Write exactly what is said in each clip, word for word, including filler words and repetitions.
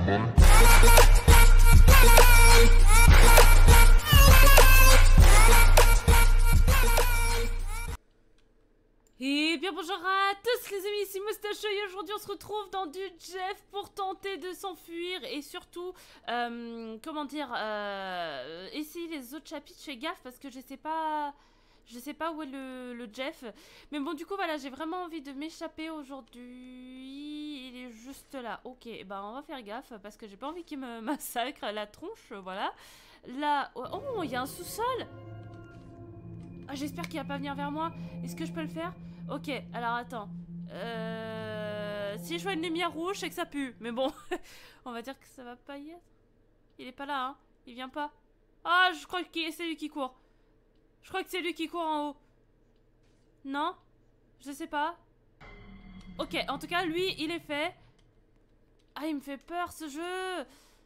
Et bien bonjour à tous les amis, ici Moustache et aujourd'hui on se retrouve dans du Jeff pour tenter de s'enfuir et surtout, euh, comment dire, euh, essayer les autres chapitres, je fais gaffe parce que je sais pas, je sais pas où est le, le Jeff. Mais bon du coup voilà, j'ai vraiment envie de m'échapper aujourd'hui, il est juste là. Ok, bah on va faire gaffe parce que j'ai pas envie qu'il me massacre la tronche, voilà. Là, oh il y a un sous-sol. Ah, j'espère qu'il va pas venir vers moi. Est-ce que je peux le faire? Ok, alors attends. Euh... Si je vois une lumière rouge, c'est que ça pue. Mais bon, on va dire que ça va pas y être. Il est pas là, hein. Il vient pas. Ah, je crois que c'est lui qui court. Je crois que c'est lui qui court en haut. Non? Je sais pas. Ok, en tout cas, lui, il est fait. Ah, il me fait peur, ce jeu.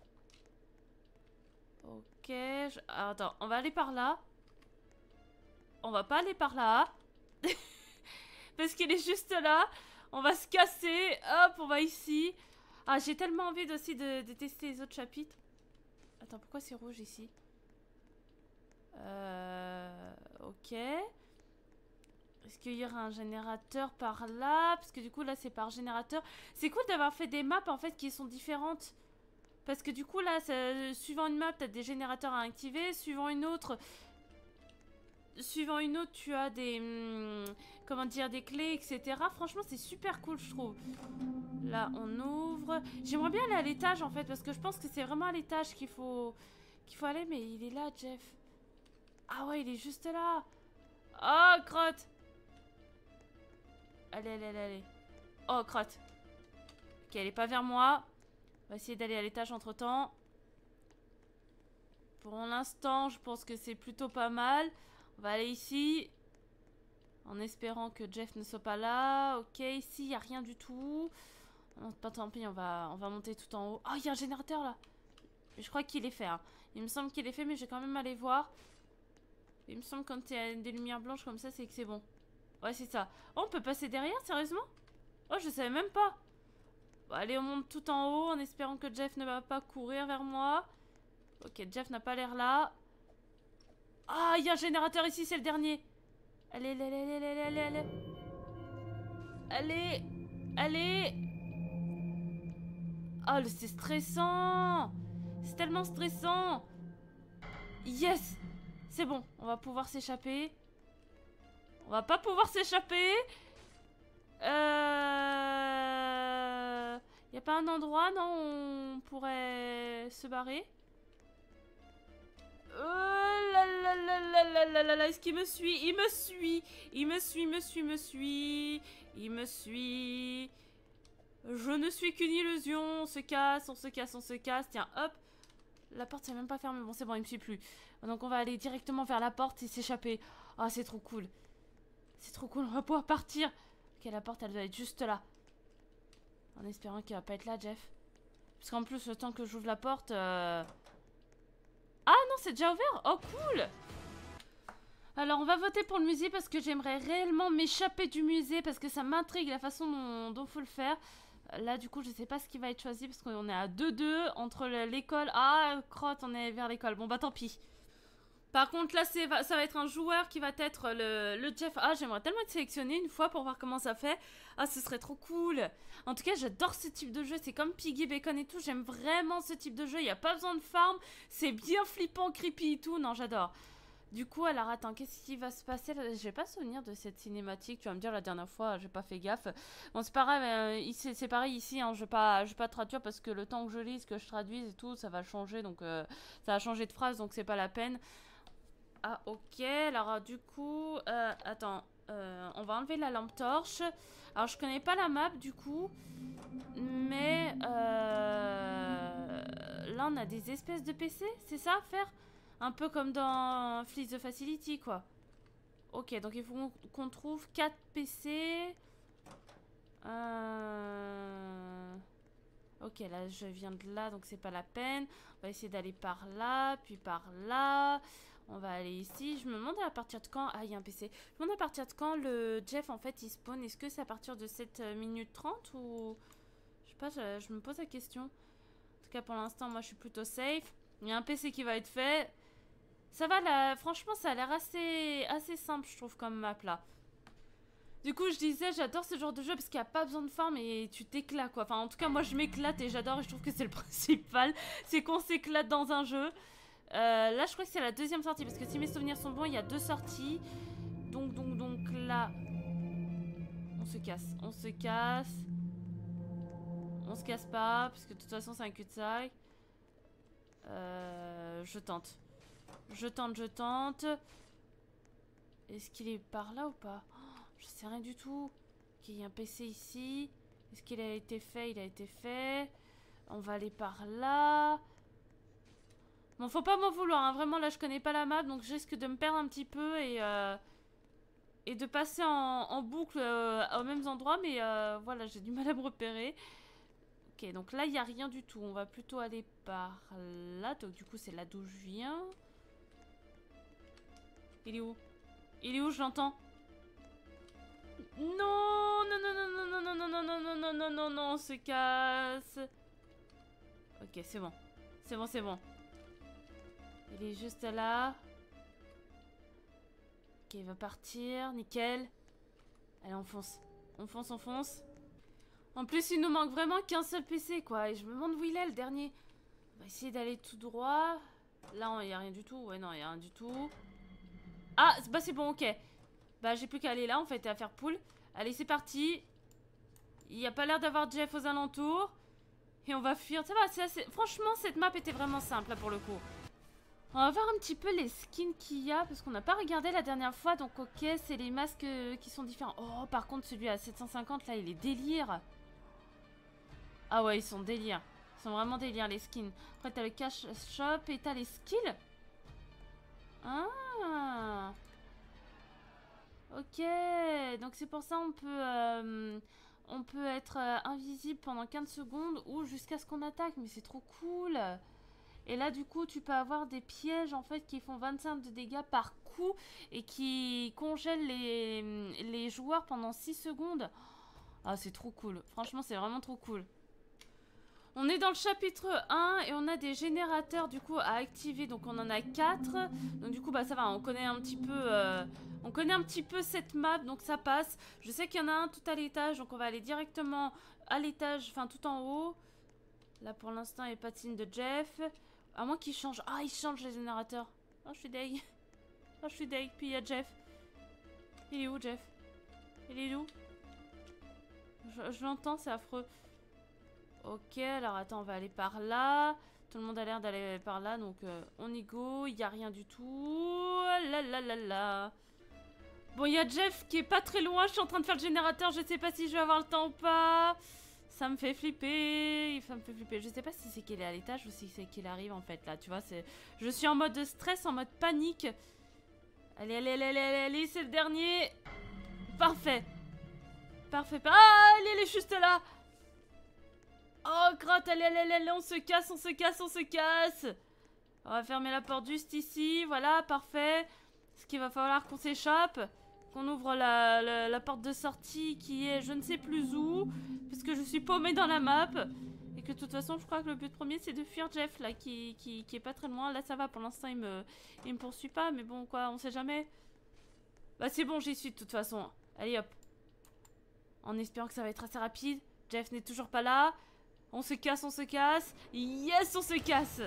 Ok, je... alors, attends, on va aller par là. On va pas aller par là. Parce qu'il est juste là. On va se casser. Hop, on va ici. Ah, j'ai tellement envie aussi de, de tester les autres chapitres. Attends, pourquoi c'est rouge ici? Euh... Ok. Est-ce qu'il y aura un générateur par là? Parce que du coup, là, c'est par générateur. C'est cool d'avoir fait des maps, en fait, qui sont différentes. Parce que du coup, là, ça, suivant une map, t'as des générateurs à activer. Suivant une autre... Suivant une autre, tu as des... Hum, comment dire, des clés, et cetera. Franchement, c'est super cool, je trouve. Là, on ouvre. J'aimerais bien aller à l'étage, en fait, parce que je pense que c'est vraiment à l'étage qu'il faut... qu'il faut aller, mais il est là, Jeff. Ah ouais, il est juste là. Oh, crotte. Allez, allez, allez, allez. Oh, crotte. Ok, elle est pas vers moi. On va essayer d'aller à l'étage entre-temps. Pour l'instant, je pense que c'est plutôt pas mal. On va aller ici. En espérant que Jeff ne soit pas là. Ok, ici, il n'y a rien du tout. Non, pas tant pis, on va, on va monter tout en haut. Oh, il y a un générateur là. Je crois qu'il est fait. Hein. Il me semble qu'il est fait, mais je vais quand même aller voir. Il me semble que quand il y a des lumières blanches comme ça, c'est que c'est bon. Ouais, c'est ça. Oh, on peut passer derrière, sérieusement? Oh, je savais même pas. Bon, allez, on monte tout en haut en espérant que Jeff ne va pas courir vers moi. Ok, Jeff n'a pas l'air là. Ah, il y a un générateur ici, c'est le dernier. Allez, allez, allez, allez, allez, allez. Allez, allez. Oh, c'est stressant. C'est tellement stressant. Yes. C'est bon, on va pouvoir s'échapper. On va pas pouvoir s'échapper. Euh... Y a pas un endroit, non, où on pourrait se barrer? Oh là là là là là là là là, est-ce qu'il me suit? Il me suit. Il me suit, me suit, me suit. Il me suit. Je ne suis qu'une illusion. On se casse, on se casse, on se casse. Tiens, hop. La porte s'est même pas fermée. Bon, c'est bon, il me suit plus. Donc on va aller directement vers la porte et s'échapper. Ah, oh, c'est trop cool. C'est trop cool, on va pouvoir partir. Ok, la porte, elle doit être juste là. En espérant qu'il va pas être là, Jeff. Parce qu'en plus, le temps que j'ouvre la porte... Euh... Ah non, c'est déjà ouvert. Oh, cool. Alors, on va voter pour le musée parce que j'aimerais réellement m'échapper du musée parce que ça m'intrigue la façon dont, dont faut le faire. Là, du coup, je sais pas ce qui va être choisi parce qu'on est à deux deux entre l'école... Ah, crotte, on est vers l'école. Bon, bah tant pis. Par contre, là, ça va être un joueur qui va être le, le Jeff. Ah, j'aimerais tellement être sélectionné une fois pour voir comment ça fait. Ah, ce serait trop cool. En tout cas, j'adore ce type de jeu. C'est comme Piggy Bacon et tout. J'aime vraiment ce type de jeu. Il n'y a pas besoin de farm. C'est bien flippant, creepy et tout. Non, j'adore. Du coup, alors attends, qu'est-ce qui va se passer là? Je n'ai pas souvenir de cette cinématique. Tu vas me dire la dernière fois, j'ai pas fait gaffe. Bon, c'est pas grave. Euh, c'est pareil ici. Hein, je ne vais pas, je vais pas traduire parce que le temps que je lise, que je traduise et tout, ça va changer. Donc, euh, ça va changer de phrase. Donc, c'est pas la peine. Ah, ok. Alors, du coup... Euh, attends. Euh, on va enlever la lampe torche. Alors, je connais pas la map, du coup. Mais... Euh, là, on a des espèces de P C. C'est ça à faire? Un peu comme dans Fleece the Facility, quoi. Ok, donc il faut qu'on trouve quatre P C. Euh... Ok, là, je viens de là, donc c'est pas la peine. On va essayer d'aller par là, puis par là... On va aller ici. Je me demande à partir de quand... Ah, il y a un P C. Je me demande à partir de quand le Jeff, en fait, il spawn. Est-ce que c'est à partir de sept minutes trente ou... Je sais pas, je, je me pose la question. En tout cas, pour l'instant, moi, je suis plutôt safe. Il y a un P C qui va être fait. Ça va, là. Franchement, ça a l'air assez, assez simple, je trouve, comme map, là. Du coup, je disais, j'adore ce genre de jeu parce qu'il n'y a pas besoin de farm et tu t'éclates, quoi. Enfin, en tout cas, moi, je m'éclate et j'adore et je trouve que c'est le principal. C'est qu'on s'éclate dans un jeu. Euh, là, je crois que c'est la deuxième sortie parce que si mes souvenirs sont bons, il y a deux sorties. Donc, donc, donc, là... On se casse. On se casse. On se casse pas parce que de toute façon, c'est un cul-de-sac. Euh, je tente. Je tente, je tente. Est-ce qu'il est par là ou pas? Je sais rien du tout. Ok, il y a un P C ici. Est-ce qu'il a été fait? Il a été fait. On va aller par là. Bon, faut pas m'en vouloir. Hein. Vraiment, là, je connais pas la map. Donc, je risque de me perdre un petit peu. Et, euh, et de passer en, en boucle euh, aux mêmes endroits. Mais euh, voilà, j'ai du mal à me repérer. Ok, donc là, il n'y a rien du tout. On va plutôt aller par là. Donc, du coup, c'est là d'où je viens. Il est où? Il est où? Je l'entends. Non, non, non, non, non, non, non, non, non, non, non, non, non, non, on se casse. Ok, c'est bon. C'est bon, c'est bon. Il est juste là. Ok, il va partir. Nickel. Allez, on fonce. On fonce, on fonce. En plus, il nous manque vraiment qu'un seul P C, quoi. Et je me demande où il est, le dernier. On va essayer d'aller tout droit. Là, il n'y a rien du tout. Ouais, non, il n'y a rien du tout. Ah, bah c'est bon, ok. Bah, j'ai plus qu'à aller là, en fait, et à faire poule. Allez, c'est parti. Il n'y a pas l'air d'avoir Jeff aux alentours. Et on va fuir. Ça va, c'est assez... Franchement, cette map était vraiment simple, là, pour le coup. On va voir un petit peu les skins qu'il y a, parce qu'on n'a pas regardé la dernière fois. Donc, ok, c'est les masques qui sont différents. Oh, par contre, celui à sept cent cinquante, là, il est délire. Ah ouais, ils sont délire. Ils sont vraiment délire, les skins. Après, t'as le cash shop et t'as les skills. Ah... Ok, donc c'est pour ça on peut, euh, on peut être euh, invisible pendant quinze secondes ou jusqu'à ce qu'on attaque, mais c'est trop cool. Et là du coup tu peux avoir des pièges en fait qui font vingt-cinq de dégâts par coup et qui congèlent les, les joueurs pendant six secondes. Ah c'est trop cool, franchement c'est vraiment trop cool. On est dans le chapitre un et on a des générateurs du coup à activer, donc on en a quatre. Donc du coup bah ça va, on connaît un petit peu euh, on connaît un petit peu cette map, donc ça passe. Je sais qu'il y en a un tout à l'étage, donc on va aller directement à l'étage, enfin tout en haut. Là pour l'instant il n'y a pas de signe de Jeff. À moins qu'il change. Ah il change les générateurs. Oh je suis deg. Oh je suis deg, puis il y a Jeff. Il est où Jeff? Il est où? Je, je l'entends, c'est affreux. Ok, alors attends, on va aller par là. Tout le monde a l'air d'aller par là, donc euh, on y go. Il n'y a rien du tout. La la la la. Bon, il y a Jeff qui est pas très loin. Je suis en train de faire le générateur. Je sais pas si je vais avoir le temps ou pas. Ça me fait flipper. Ça me fait flipper. Je sais pas si c'est qu'il est à l'étage ou si c'est qu'il arrive en fait là. Tu vois, c'est. Je suis en mode stress, en mode panique. Allez, allez, allez, allez, allez, c'est le dernier. Parfait. Parfait. Ah, allez, elle est juste là. Oh, crotte, allez, allez, allez, on se casse, on se casse, on se casse. On va fermer la porte juste ici, voilà, parfait. Ce qu'il va falloir qu'on s'échappe, qu'on ouvre la, la, la porte de sortie qui est je ne sais plus où, puisque je suis paumée dans la map. Et que de toute façon, je crois que le but premier, c'est de fuir Jeff, là, qui, qui, qui est pas très loin. Là, ça va, pour l'instant, il me, il me poursuit pas, mais bon, quoi, on sait jamais. Bah, c'est bon, j'y suis, de toute façon. Allez, hop. En espérant que ça va être assez rapide. Jeff n'est toujours pas là. On se casse, on se casse. Yes, on se casse.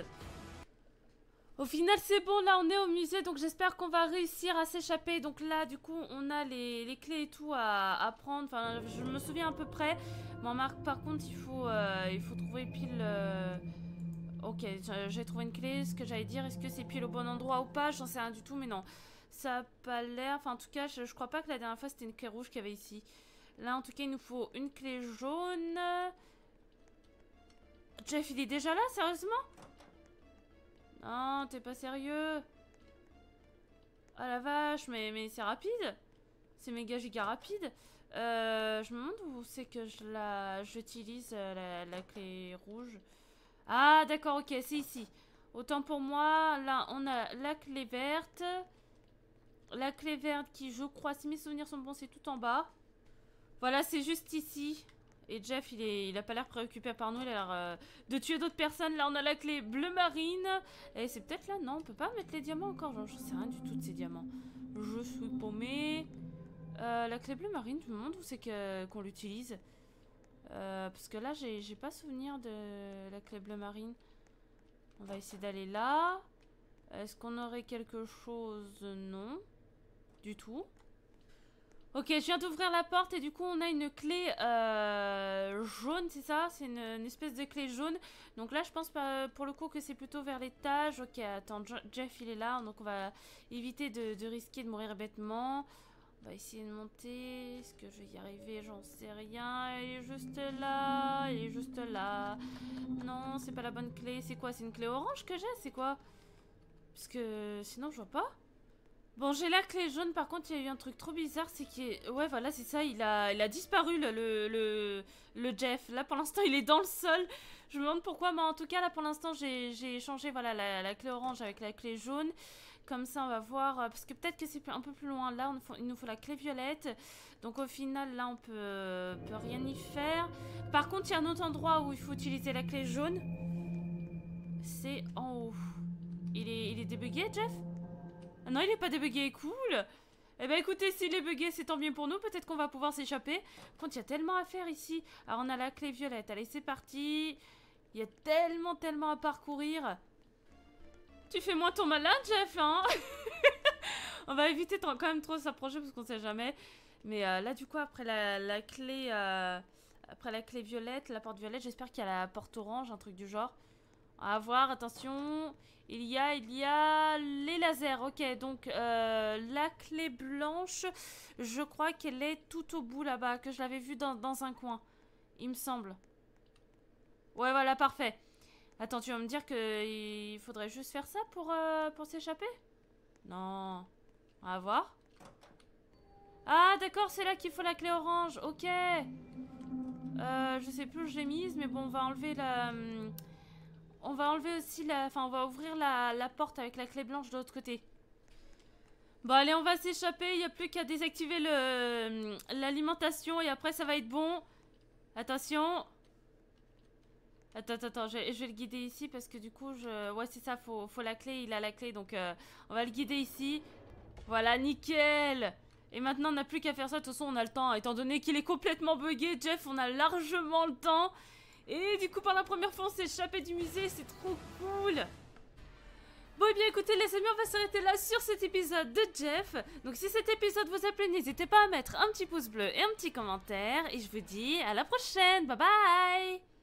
Au final, c'est bon. Là, on est au musée. Donc, j'espère qu'on va réussir à s'échapper. Donc là, du coup, on a les, les clés et tout à, à prendre. Enfin, je me souviens à peu près. Bon, Marc, par contre, il faut, euh, il faut trouver pile... Euh... Ok, j'ai trouvé une clé. Ce que j'allais dire, est-ce que c'est pile au bon endroit ou pas? J'en sais rien du tout, mais non. Ça a pas l'air... Enfin, en tout cas, je, je crois pas que la dernière fois, c'était une clé rouge qu'il y avait ici. Là, en tout cas, il nous faut une clé jaune... Jeff, il est déjà là, sérieusement? Non, t'es pas sérieux? Ah la vache, mais, mais c'est rapide. C'est méga giga rapide. Euh, je me demande où c'est que je la, j'utilise la, la clé rouge. Ah d'accord, ok, c'est ici. Autant pour moi, là on a la clé verte. La clé verte qui, je crois, si mes souvenirs sont bons, c'est tout en bas. Voilà, c'est juste ici. Et Jeff, il, est, il a pas l'air préoccupé par nous, il a l'air euh, de tuer d'autres personnes. Là, on a la clé bleu marine. Et c'est peut-être là, non, on peut pas mettre les diamants encore. Genre, je sais rien du tout de ces diamants. Je suis paumée. Euh, la clé bleu marine, je me demande où c'est qu'on qu l'utilise. Euh, parce que là, j'ai pas souvenir de la clé bleu marine. On va essayer d'aller là. Est-ce qu'on aurait quelque chose? Non. Du tout. Ok, je viens d'ouvrir la porte et du coup on a une clé euh, jaune, c'est ça? C'est une, une espèce de clé jaune. Donc là je pense pas, pour le coup que c'est plutôt vers l'étage. Ok, attends, Jeff il est là, donc on va éviter de, de risquer de mourir bêtement. On va essayer de monter. Est-ce que je vais y arriver? J'en sais rien. Il est juste là, il est juste là. Non, c'est pas la bonne clé. C'est quoi? C'est une clé orange que j'ai? C'est quoi? Parce que sinon je vois pas. Bon, j'ai la clé jaune, par contre, il y a eu un truc trop bizarre, c'est qu'il est... Ouais, voilà, c'est ça, il a, il a disparu, le, le, le Jeff. Là, pour l'instant, il est dans le sol. Je me demande pourquoi, mais en tout cas, là, pour l'instant, j'ai échangé, voilà, la, la clé orange avec la clé jaune. Comme ça, on va voir, parce que peut-être que c'est un peu plus loin. Là, on, il nous faut la clé violette. Donc, au final, là, on peut, peut rien y faire. Par contre, il y a un autre endroit où il faut utiliser la clé jaune. C'est en haut. Il est, il est débugué, Jeff ? Ah non, il est pas débugué, cool. Eh ben écoutez, s'il est bugué, c'est tant mieux pour nous. Peut-être qu'on va pouvoir s'échapper. Par contre, il y a tellement à faire ici. Alors, on a la clé violette. Allez, c'est parti. Il y a tellement, tellement à parcourir. Tu fais moins ton malin, Jeff, hein. On va éviter quand même trop s'approcher parce qu'on sait jamais. Mais euh, là, du coup, après la, la clé... Euh, après la clé violette, la porte violette, j'espère qu'il y a la porte orange, un truc du genre. On va voir, attention... Il y a, il y a les lasers, ok, donc euh, la clé blanche, je crois qu'elle est tout au bout là-bas, que je l'avais vue dans, dans un coin, il me semble. Ouais, voilà, parfait. Attends, tu vas me dire qu'il faudrait juste faire ça pour, euh, pour s'échapper? Non, on va voir. Ah, d'accord, c'est là qu'il faut la clé orange, ok. Euh, je sais plus où je l'ai mise, mais bon, on va enlever la... Hum, On va enlever aussi la... Enfin, on va ouvrir la, la porte avec la clé blanche de l'autre côté. Bon, allez, on va s'échapper. Il n'y a plus qu'à désactiver le l'alimentation et après, ça va être bon. Attention. Attends, attends, attends. Je, je vais le guider ici parce que du coup, je... Ouais, c'est ça. Faut, faut la clé. Il a la clé. Donc, euh, on va le guider ici. Voilà, nickel. Et maintenant, on n'a plus qu'à faire ça. De toute façon, on a le temps. Étant donné qu'il est complètement buggé, Jeff, on a largement le temps. Et du coup, par la première fois, on s'est échappé du musée. C'est trop cool. Bon, et bien écoutez, les amis, on va s'arrêter là sur cet épisode de Jeff. Donc, si cet épisode vous a plu, n'hésitez pas à mettre un petit pouce bleu et un petit commentaire. Et je vous dis à la prochaine. Bye bye.